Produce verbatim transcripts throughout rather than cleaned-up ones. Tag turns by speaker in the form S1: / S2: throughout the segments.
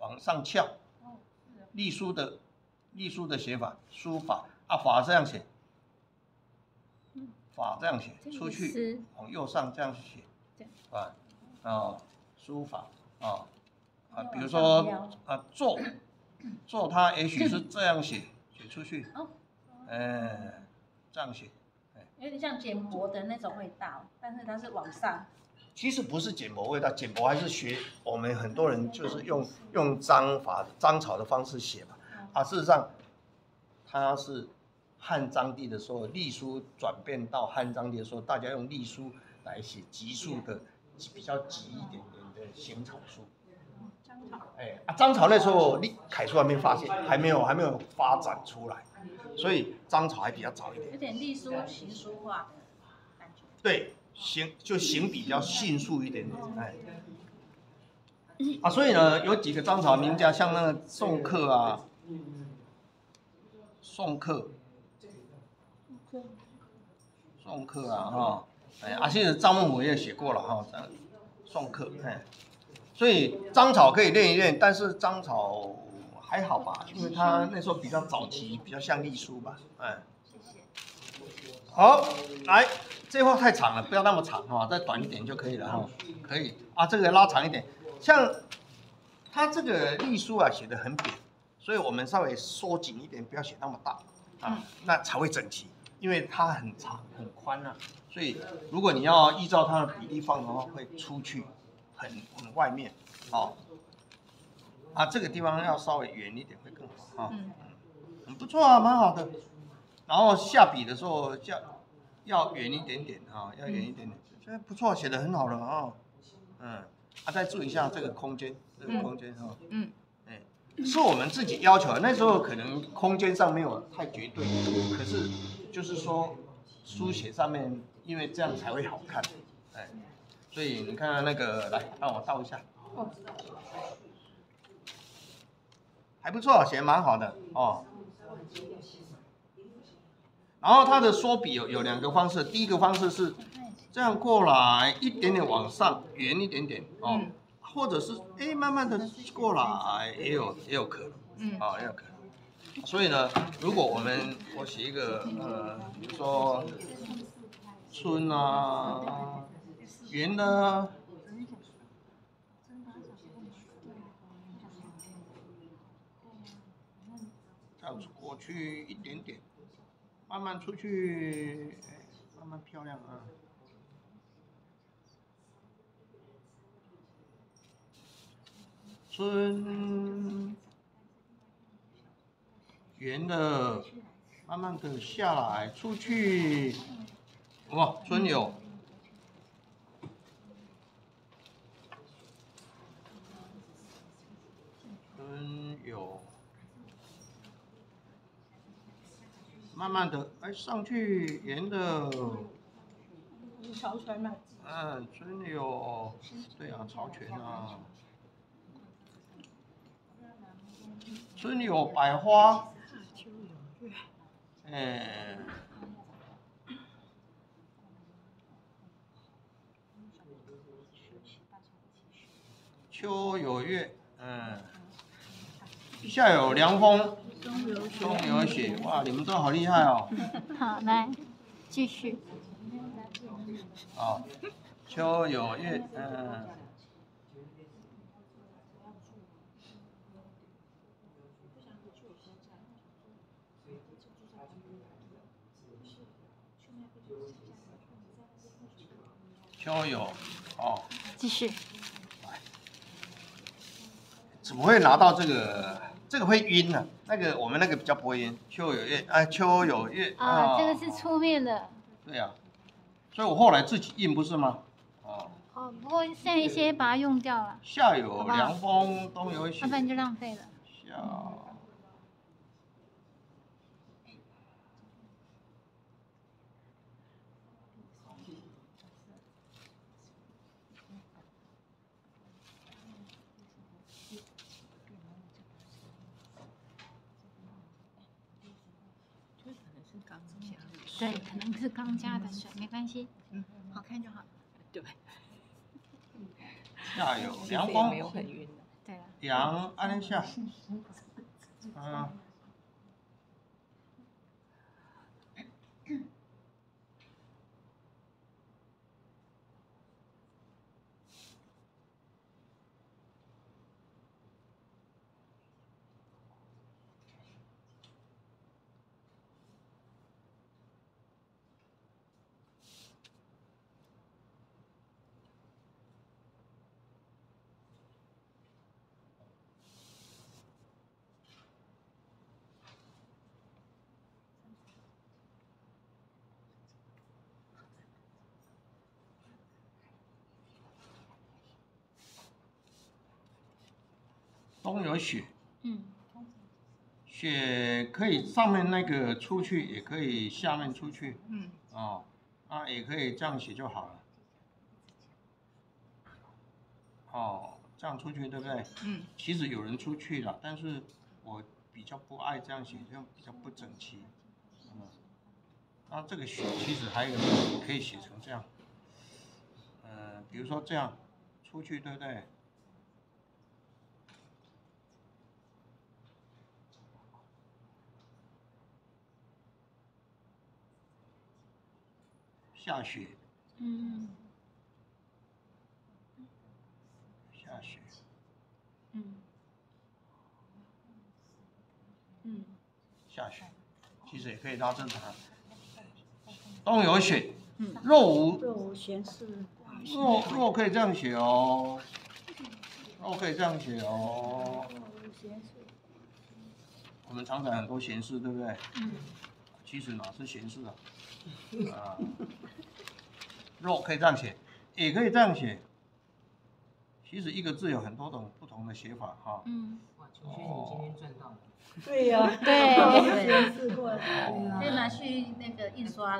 S1: 往上翘。隶书的隶书的写法，书法啊，法这样写，法这样写，出去往右上这样写，啊啊，书法啊啊，比如说啊做做它也许是这样写，写出去，哎，这样写，
S2: 有点像简帛的那种味道，但是它是往上。
S1: 其实不是简帛味道，简帛还是学我们很多人就是用用章法章草的方式写嘛。啊，事实上，它是汉章帝的时候，隶书转变到汉章帝的时候，大家用隶书来写急速的、比较急一点点的行草书。
S2: 章草。
S1: 哎啊，章草那时候楷书还没发现，还没有还没有发展出来，所以章草还比较早一点。
S2: 有点隶书行书化的感觉。
S1: 对。行就行比较迅速一点点，哎，啊，所以呢，有几个章草名家，像那个宋克啊，宋克，宋克啊，哈，哎，啊，其实张孟俯也写过了哈，宋克，哎，所以章草可以练一练，但是章草还好吧，因为它那时候比较早期，比较像隶书吧，哎，
S2: 谢谢。
S1: 好，来。这话太长了，不要那么长哈，再短一点就可以了哈。可以啊，这个拉长一点。像它这个隶书啊，写得很扁，所以我们稍微缩紧一点，不要写那么大啊，那才会整齐。因为它很长很宽啊，所以如果你要依照它的比例放的话，会出去很很外面哦。啊，这个地方要稍微圆一点会更好啊。嗯，很不错啊，蛮好的。然后下笔的时候下。要圆一点点啊，要圆一点点，这、嗯、不错，写得很好了啊。嗯，啊，再注意一下这个空间，这个空间哈。嗯。哎，是我们自己要求的，那时候可能空间上没有太绝对，可是就是说书写上面，因为这样才会好看。哎，所以你看那个，来帮我倒一下。哦。还不错，写得蛮好的哦。然后它的缩笔有有两个方式，第一个方式是这样过来，一点点往上，圆一点点哦，嗯、或者是哎慢慢的过来，也有也有可能，嗯，啊、哦、也有可能。所以呢，如果我们我写一个呃，比如说春啊，圆呢，这样过去一点点。慢慢出去，慢慢漂亮啊！春圆的，慢慢的下来，出去，哇，春有，春有。慢慢的，哎，上去圆的，
S2: 朝泉嘛。
S1: 嗯，春有，对啊，朝泉啊。春有百花，秋有月，哎，秋有月，嗯，夏有凉风。冬有雪，哇，你们都好厉害哦！
S3: 好，来继续。
S1: 好，秋有月，嗯。秋有，哦。
S3: 继续。
S1: 怎么会拿到这个？这个会晕呢、啊，那个我们那个比较不会晕。秋有月，哎、啊，秋有月
S3: 啊，啊这个是出面的。
S1: 对呀、啊，所以我后来自己印不是吗？
S3: 哦。哦，不过现在一些把它用掉了。
S1: 夏有凉风，冬有雪。
S3: 要不然就浪费了。
S1: 夏。
S3: 对，可能是刚加的水，没关系，嗯，好看就好。
S2: 对。
S1: 夏有凉风，
S2: 没有很晕。
S3: 对啊。
S1: 点按一下，啊。中有血，
S3: 嗯，
S1: 血可以上面那个出去，也可以下面出去，
S4: 嗯，
S1: 哦，啊，也可以这样写就好了，哦，这样出去对不对？
S4: 嗯，
S1: 其实有人出去了，但是我比较不爱这样写，这样比较不整齐，嗯，那这个血其实还有一个可以写成这样，呃，比如说这样出去，对不对？下雪，
S3: 嗯，
S1: 下雪，
S3: 嗯，嗯，
S1: 下雪，其实也可以拉正常。冬有雪，
S3: 嗯，
S1: 若无
S5: 若无闲事，
S1: 若若可以这样写哦，若可以这样写哦。
S5: 若无闲事，
S1: 我们常讲很多闲事，对不对？
S3: 嗯，
S1: 其实哪是闲事啊？啊，若可以这样写，也可以这样写。其实一个字有很多种不同的写法哈。
S3: 嗯，
S6: 哇，琼轩，你今天赚到了。
S5: 对呀，
S3: 对
S5: 若无闲事过来，
S2: 可以拿去那个印刷了。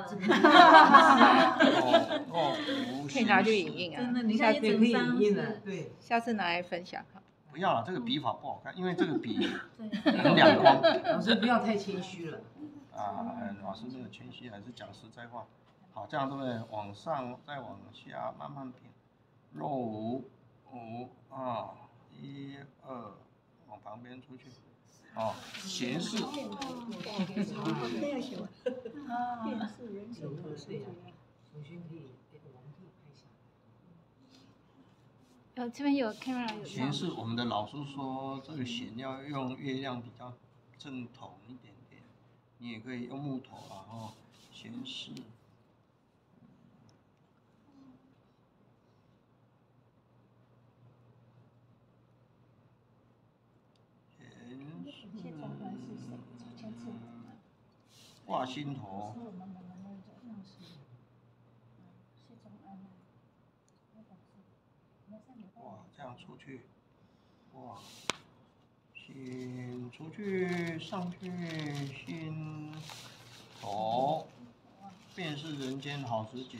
S1: 若无
S4: 可以拿去影印啊。
S2: 真的，你
S4: 下次
S2: 看一整
S6: 可以
S2: 张
S6: 影印了，
S2: 是，
S6: 对。
S4: 下次拿来分享哈。
S1: 不要了，这个笔法不好看，因为这个笔
S2: 对，
S1: 很两光。
S6: 老师不要太谦虚了。
S1: 啊，老师没有谦虚，还是讲实在话。好，这样对不对？往上再往下慢慢撇。若无五啊，一二，往旁边出去。哦，闲事。
S5: 这样写吧。电视人手头是这样。
S6: 琼轩可以，我们可以拍下。
S3: 呃，这边有 camera 有
S1: 闲事，我们的老师说这个弦要用月亮比较正统一点点，你也可以用木头啊，哦，闲事。闲事。挂心头。哇，这样出去，哇，心出去，上去，心头，便是人间好时节。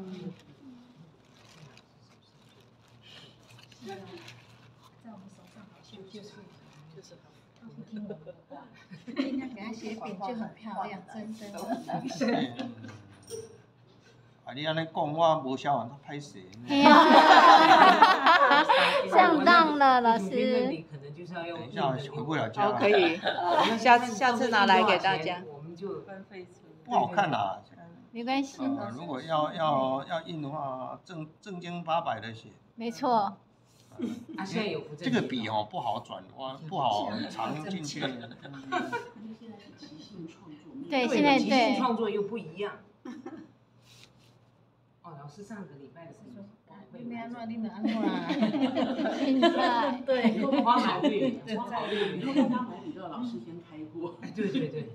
S2: 在我们手上好像
S6: 就是就是
S2: 听我们的话，尽量给他写扁就很漂亮，真的。
S1: 啊，你安尼讲，我无写完都歹势。
S3: 上当了，老
S6: 那
S3: 师。
S6: 里可能就是要用
S1: 等一下回不了家
S4: 好，
S1: 了。
S4: 可以。我们下次下次拿来给大家。
S6: 我们就
S1: 不好看啦。
S3: 没关系，
S1: 呃，如果要要要印的话，正正经八百的写。
S3: 没错。
S6: 啊，现在有不正
S1: 这个笔哦不好转弯，不好藏进去。
S3: 对，现在
S6: 即兴
S3: 对。
S6: 创作又不一样。哦，老师上个礼拜的时候，
S2: 你安怎，你就安怎啊？
S3: 现在。
S2: 对，
S6: 花好绿，
S2: 对
S6: 花好绿。
S7: 以后大家买笔都要老师先开过。
S6: 对对对。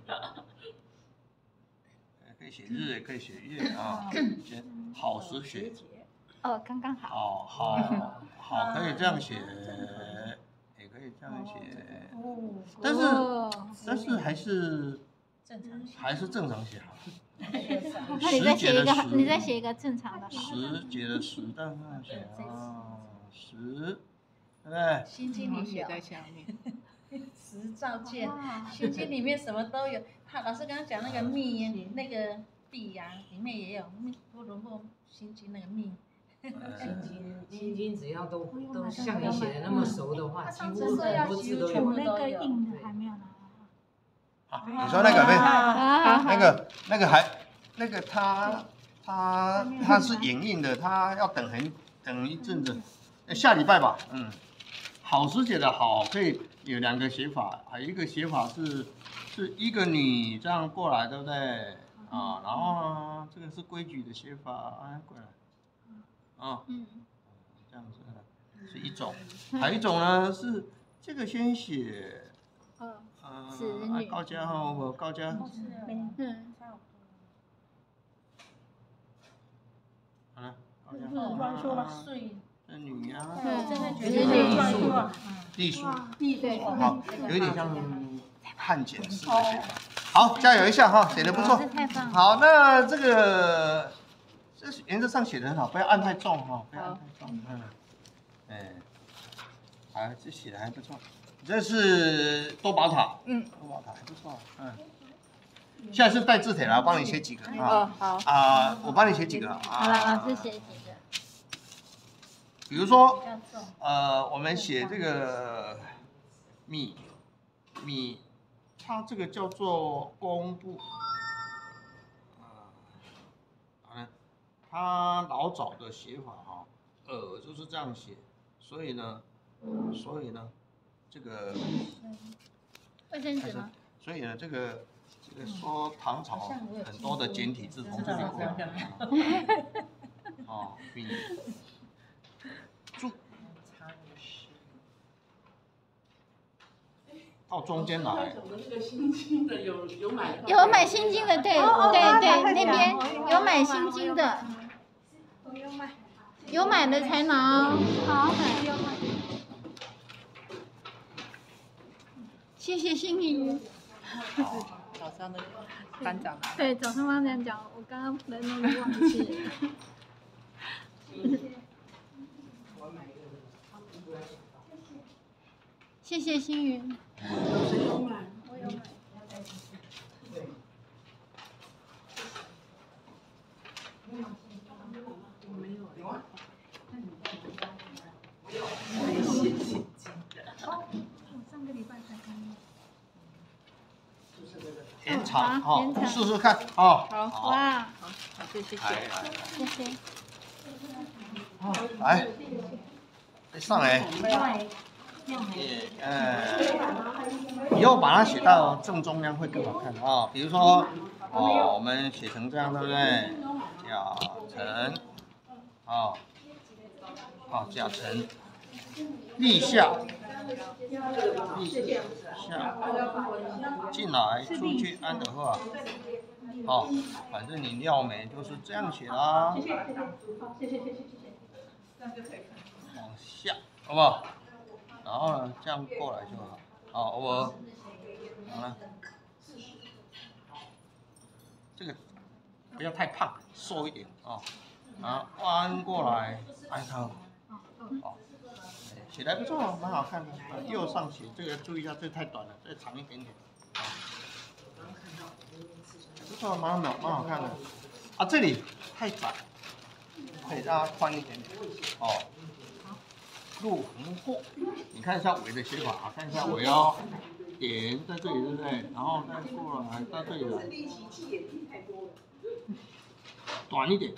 S1: 可以写日，也可以写月啊，写好时写。
S3: 哦，刚刚好。
S1: 哦，好，好，可以这样写，也可以这样写，但是但是还是
S2: 正常写。
S1: 还是正常写好。
S3: 那你再写一个，你再写一个正常的。
S1: 时节的时，但是这样写啊，时，对不对？
S2: 心经里
S4: 写
S2: 有
S4: 在下面。
S2: 十照见，心经里面什么都有。他老师刚刚讲那个密，那个地呀，里面也有密，波罗蜜心经那个密。
S6: 心经心经只要都都像你写的那么熟的话，几乎很多字都有。
S5: 我那个印的还没有拿。
S1: 好，你说那个没？
S3: 啊，
S1: 那个那个还那个他他他是影印的，他要等很等一阵子，下礼拜吧，嗯。好师姐的好可以有两个写法，还有一个写法是是一个你这样过来，对不对？啊，然后呢，这个是规矩的写法，啊，过来，啊，
S3: 嗯，
S1: 这样子是一种，还有一种呢是这个先写，
S3: 哦，
S1: 呃
S3: 子女，
S1: 高家哈，我高家，
S3: 嗯，
S1: 好了，高家，
S5: 乱说了，睡。
S1: 这女呀，
S5: 我真的觉
S3: 子
S5: 得
S3: 女
S5: 乱说了。
S1: 隶书，
S3: 对，
S1: 好，有一点像汉简式的写法。好，加油一下哈，写的不错。
S3: 这太棒了。
S1: 好，那这个这原则上写的很好，不要按太重哈，不要按太重。嗯，哎，好，这写的还不错。这是多宝塔，
S4: 嗯，
S1: 多宝塔还不错，嗯。下次带字帖来，我帮你写几个啊。
S4: 哦，好。
S1: 啊，我帮你写几个啊。
S3: 好了，老师写几个。
S1: 比如说，呃，我们写这个米米，它这个叫做公布，啊，啊，它老早的写法哈，呃，就是这样写，所以呢，所以呢，这个
S3: 卫生纸吗？
S1: 所以呢，这个这个说唐朝很多的简体字从这里过来，哦，米注。到中间来。
S7: 那个新经的有有买到。
S3: 有买新经的，对对对，那边有买新经的，有买的才拿。好，谢谢心仪。
S4: 早上的班长。
S3: 对，早上班长讲，我刚刚的那个忘记了。谢谢星云。
S7: 谁有买？
S5: 我有买。
S7: 我没有。有啊。
S6: 没写心经的。
S5: 哦，我上个礼拜才看到。
S1: 延长
S3: 好
S1: 哦，试试看哦。
S3: 好，哇，
S4: 好，好，谢谢。
S1: 来来来，
S3: 谢谢。
S1: 哦，来，再上来。
S5: 对。
S1: 也呃，以后把它写到正中央会更好看啊、哦。比如说，哦，我们写成这样，对不对？甲辰，哦，哦，甲辰，立夏，立夏，进来出去安的话，哦，反正你廖美就是这样写啦。往下，好不好？然后呢，这样过来就好。好，我好了，这个不要太胖，瘦一点啊。然后弯过来，按它。好，写得还不错，蛮好看的。右上写这个注意一下，这太短了，再长一点点。不错，蛮好，蛮好看的。啊，这里太窄，可以让它宽一点点。哦。入横过，你看一下尾的写法啊，看一下尾哦，点在这里对不对？然后再过来到这里来，短一点，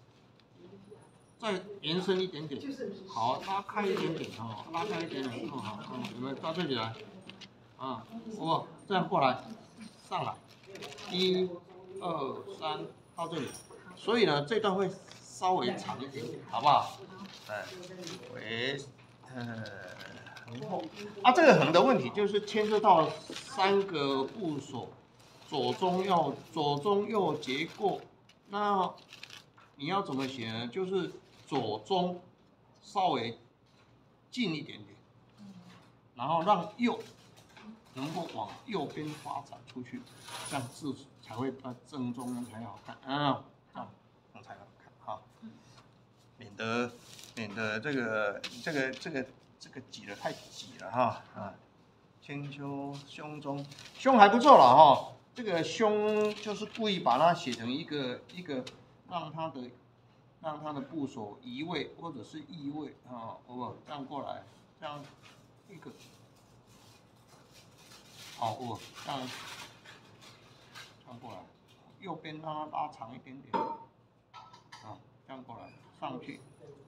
S1: 再延伸一点点，好，拉开一点点哦，拉开一点点更好，嗯，有没有到这里来？啊，哦，这样过来，上来，一、二、三，到这里，所以呢，这段会稍微长一点点，好不好？哎，为呃横后啊，这个横的问题就是牵涉到三个部首，左中右左中右结构。那你要怎么写呢？就是左中稍微近一点点，然后让右能够往右边发展出去，这样字才会到正中才好看啊，这样这样才好看哈，免得。免得这个这个这个这个挤得太挤了哈啊！千秋胸中胸还不错了哈，这个胸就是故意把它写成一个一个，让它的让它的部首移位或者是移位啊，哦，这样过来，这样一个，好哦，这样这样过来，右边让它拉长一点点，啊，这样过来上去。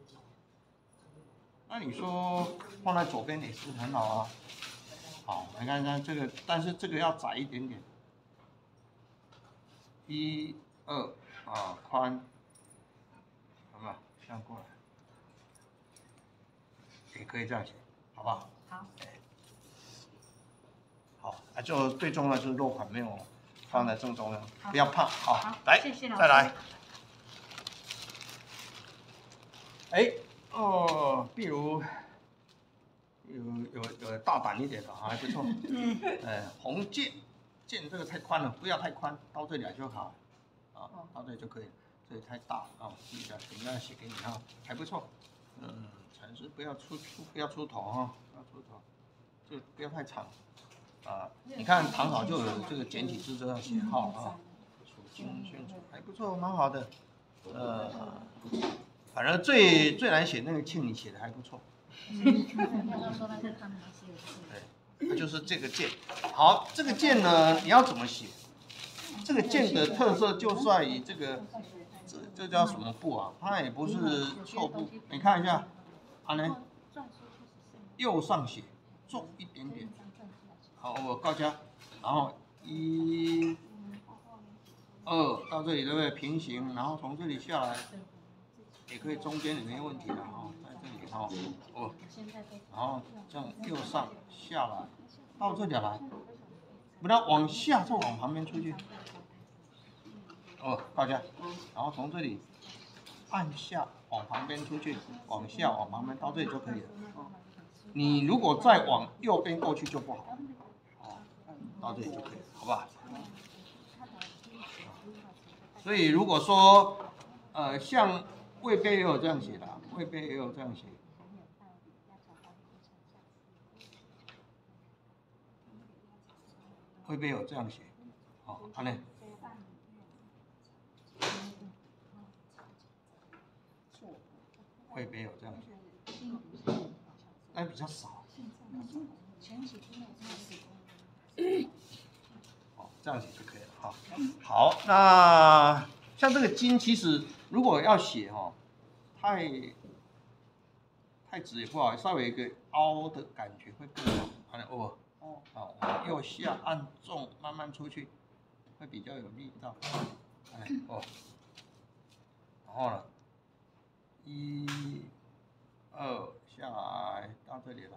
S1: 那你说放在左边也是很好啊。好，你看看这个，但是这个要窄一点点。一、二啊，宽，好不好？这样过来，也可以这样写，好不好？
S2: 好。
S1: 好，啊，就最重要的就是落款没有放在正中央，不要怕。好，
S2: 好
S1: 来，
S2: 谢谢老师
S1: 再来。哎，哦，比如。有有有大胆一点的还不错，嗯，呃，红剑，剑这个太宽了，不要太宽，到这里来就好，啊，到这里就可以，这里太大啊，记一下，等一下写给你哈，还不错，嗯，城市不要出出不要出头哈，不要出头，这个不要太长，啊，你看唐朝就有这个简体字这样写号啊，属金宣传还不错，蛮好的，呃，反正最最难写那个庆你写的还不错。对，它就是这个键。好，这个键呢，你要怎么写？这个键的特色就在于这个，这这叫什么部啊？它也不是错部。你看一下，啊呢，右上写，重一点点。好，我告家，然后一、二到这里对不对？平行，然后从这里下来，也可以中间也没问题的哈。好哦，然后这样右上下来，到这里来，不要往下，就往旁边出去。哦，大家，然后从这里按下往旁边出去，往下往旁边到这里就可以了。你如果再往右边过去就不好。哦，到这里就可以了，好不好？所以如果说呃，像魏碑也有这样写的，魏碑也有这样写。会不会有这样写？好，看呢。会不会有这样写？但比较少。好，这样写就可以了哈。好，那像这个金，其实如果要写哈，太太直也不好，稍微有一个凹的感觉会更好。看呢，哦。好，往右下按重，慢慢出去，会比较有力道。哎哦，然后呢，一、二下来到这里来，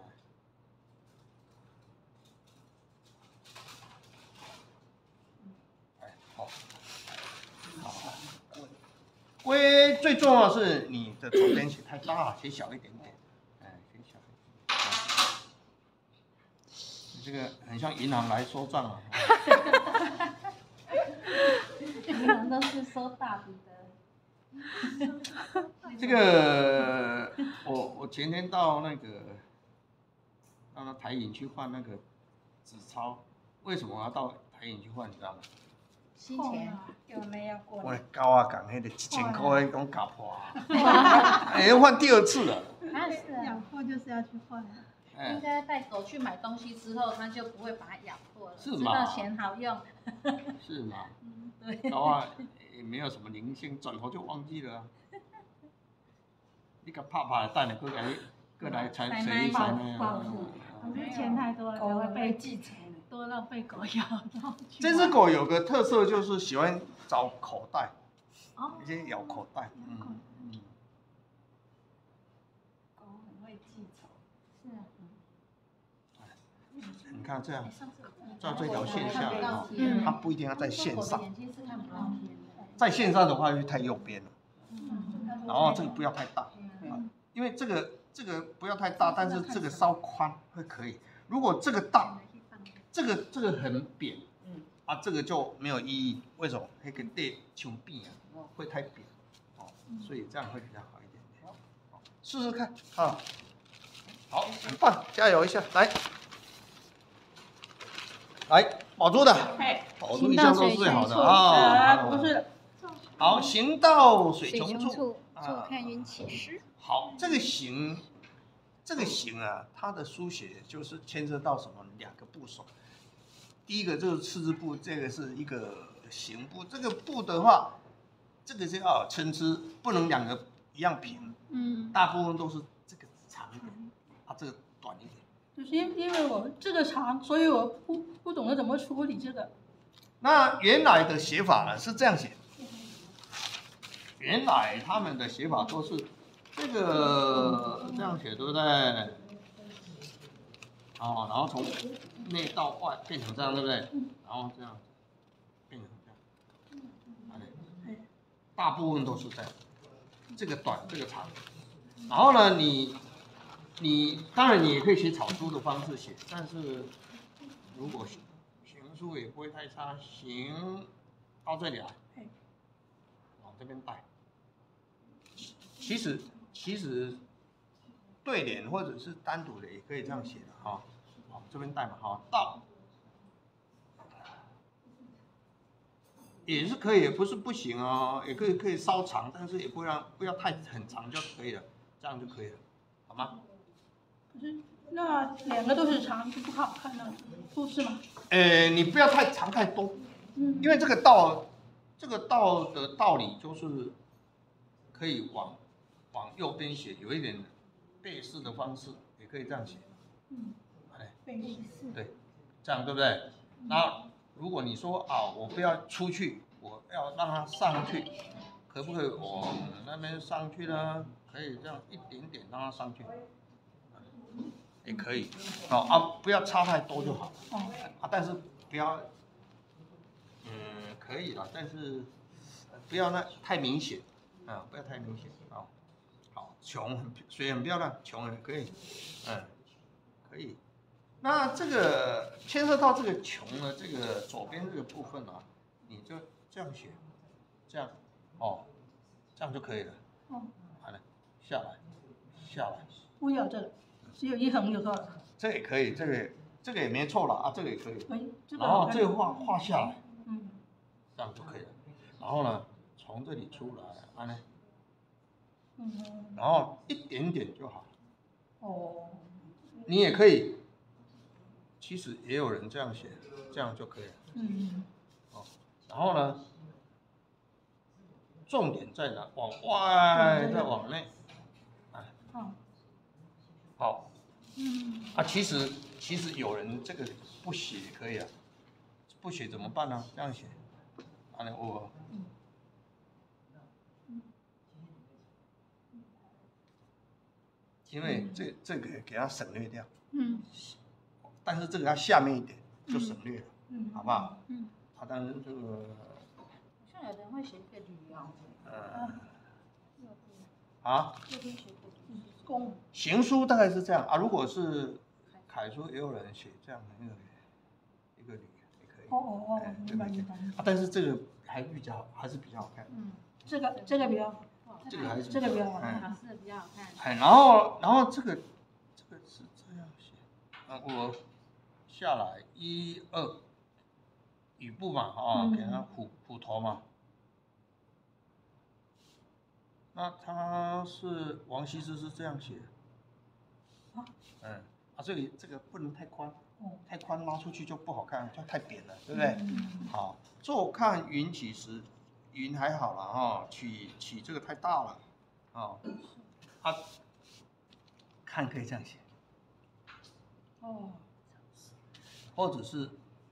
S1: 哎好，好，龟最重要的是你的左边写太大了，写小一点点。这个很像银行来收账啊！
S2: 银行都是收大笔的。
S1: 这个我我前天到那个到那台银去换那个纸钞，为什么我要到台银去换？你知道吗？
S2: 新钱有没有过？
S1: 我高啊，讲那个一千块那种搞破啊！哎，要换第二次了。
S2: 啊是啊，
S5: 养货就是要去换。
S2: 应该带狗去买东西之后，它就不会把它咬破了，
S1: 是吗？
S2: 知道钱好用。
S1: 是吗？
S2: 嗯，对。
S1: 搞啊，也没有什么灵性，转头就忘记了、啊。你个怕怕的蛋的，过来过来才谁谁呢？
S5: 可是钱太多了，狗会被继承，多到被狗咬到。
S1: 这只狗有个特色，就是喜欢找口袋，
S5: 哦，
S1: 一些咬口袋。嗯嗯。
S5: 狗很会记仇。是啊。
S1: 你看这样，照这条线下啊，它不一定要在线上，在线上的话就太右边了，然后这个不要太大，啊，因为这个这个不要太大，但是这个稍宽会可以。如果这个大，这个这个很扁，啊，这个就没有意义。为什么？那个地墙壁啊，会太扁，哦，所以这样会比较好一点点。试试看啊，好，很棒，加油一下，来。来，宝珠的，宝珠一向都是最好的啊。
S5: 不是。
S1: 好，行到水穷处，
S3: 坐看云起时。
S1: 好，这个行，这个行啊，它的书写就是牵涉到什么两个部首。第一个就是赤字部，这个是一个行部。这个部的话，这个是要参差，不能两个一样平。
S3: 嗯，
S1: 大部分都是这个长一点，啊，这个短一点。
S5: 就是因因为我这个长，所以我不不懂得怎么处理这个。
S1: 那原来的写法呢是这样写，原来他们的写法都是这个这样写，对不对？哦，然后从内到外变成这样，对不对？然后这样变成这样，大部分都是这样，这个短，这个长。然后呢，你你当然你也可以写草书的方式写，但是如果行书也不会太差，行到这里来，往这边带。其实其实对联或者是单独的也可以这样写的哈，好这边带嘛哈，到也是可以，也不是不行哦，也可以可以稍长，但是也不要不要太很长就可以了，这样就可以了，好吗？
S5: 可是那两个都是长，就不好看了，不是吗？
S1: 呃，你不要太长太多，
S5: 嗯，
S1: 因为这个道，这个道的道理就是可以往往右边写，有一点背式的方式，也可以这样写。
S5: 嗯，
S1: 哎，
S5: 背式，
S1: 对，这样对不对？然后如果你说啊，我不要出去，我要让它上去，可不可以往那边上去呢？可以这样一点点让它上去，也可以。哦啊，不要差太多就好。
S5: 哦，
S1: 啊，但是不要，嗯，可以了，但是不要那太明显，啊，不要太明显啊。好，穷水很漂亮，穷也可以，嗯，可以。那这个牵涉到这个穷的这个左边这个部分啊，你就这样写，这样，哦，这样就可以了。
S5: 哦，
S1: 好了，下来，下来。
S5: 不要这个，只有一横就够了。
S1: 这也可以，这个这个也没错了啊，这个也可以。
S5: 可以，这个
S1: 然
S5: 好看。
S1: 后这个画画下来，
S5: 嗯，
S1: 这样就可以了。然后呢，从这里出来，啊呢，
S5: 嗯，
S1: 然后一点点就好。
S5: 哦，
S1: 你也可以，其实也有人这样写，这样就可以了。
S5: 嗯，
S1: 哦，然后呢，重点在哪？往外，再往内。啊，
S5: 好，
S1: 好。
S3: 嗯，
S1: 啊，其实其实有人这个不写也可以啊，不写怎么办呢？这样写，啊，我，因为这这个给它省略掉，
S3: 嗯，
S1: 但是这个要下面一点就省略了，
S5: 嗯，
S1: 好不好？
S3: 嗯，
S1: 啊，但是这个，
S2: 像有人会写一个驴哦，
S1: 呃，啊，
S2: 右边写个驴，
S5: 公，
S1: 行书大概是这样啊，如果是楷书，也有人写这样的一个一个驴也可以，
S5: 哦哦哦
S1: 哎，
S5: 明白明白。
S1: 啊，但是这个还比较还是比较好看，
S2: 嗯，
S5: 这个这个比较，
S1: 这个还是
S5: 这个比较好
S1: 哎
S5: 看。
S2: 是比较好看。
S1: 哎，然后然后这个这个是这样写，啊，我下来一二，雨部嘛，啊，
S5: 嗯
S1: 给它虎虎头嘛。那他是王羲之是这样写的，
S5: 啊，
S1: 嗯，啊，这里这个不能太宽，
S5: 哦，
S1: 太宽拉出去就不好看，就太扁了，对不对？
S5: 嗯
S1: 好，坐看云起时，云还好了哈，起起这个太大了，啊，啊，看可以这样写，
S5: 哦，
S1: 或者是，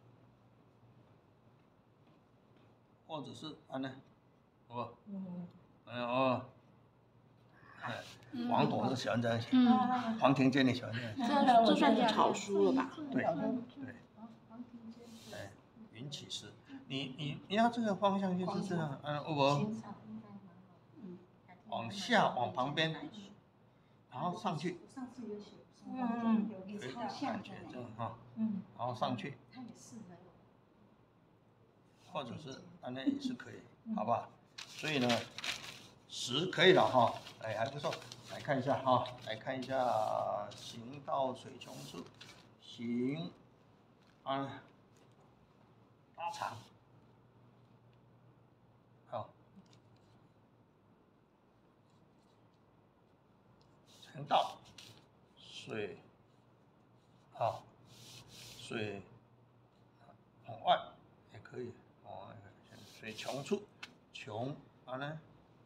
S1: 或者是啊呢，哦，
S5: 嗯，
S1: 哎哦，哎，王董是喜欢这样写，
S3: 嗯，
S5: 啊，
S1: 黄庭坚也喜欢这样写，
S7: 这这算是草书了吧？
S1: 对对，哎，云起时，你你你要这个方向就是这样，嗯，我
S2: 欣赏应该蛮好的。嗯，
S1: 往下往旁边，然后上去，
S2: 上次有写，
S5: 嗯
S2: 有
S1: 可以
S2: 超像的
S1: 感觉这样哈，
S5: 嗯，
S1: 然后上去，
S2: 它也适合有。
S1: 或者是啊那也是可以，好不好？所以呢，十可以了哈，哎还不错，来看一下哈，来看一下行到水穷处，行啊拉长，好， 横道，水，好，水往外也可以，哦，水穷处，穷，好呢，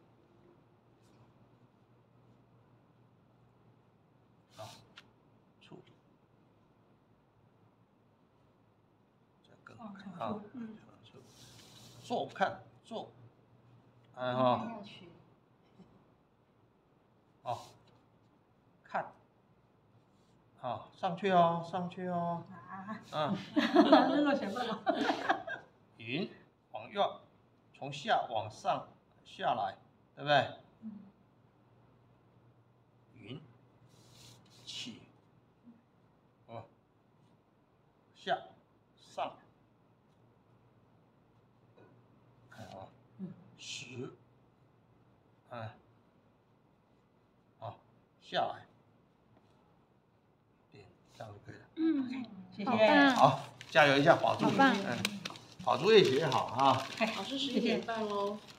S1: 好，处，这更好看啊，嗯，坐看坐，然后。哦，看，好，上去哦，上去哦，嗯，
S5: 那个什么，
S1: 云往右，从下往上下来，对不对？云起，哦，下上，好，十，嗯。下来，点这样就可以了。
S3: 嗯，
S5: 谢
S3: 好棒
S5: 谢。
S1: 好，加油一下，宝珠。
S3: 好棒
S1: 嗯，宝珠也学好啊。
S7: 老师十一点半喽。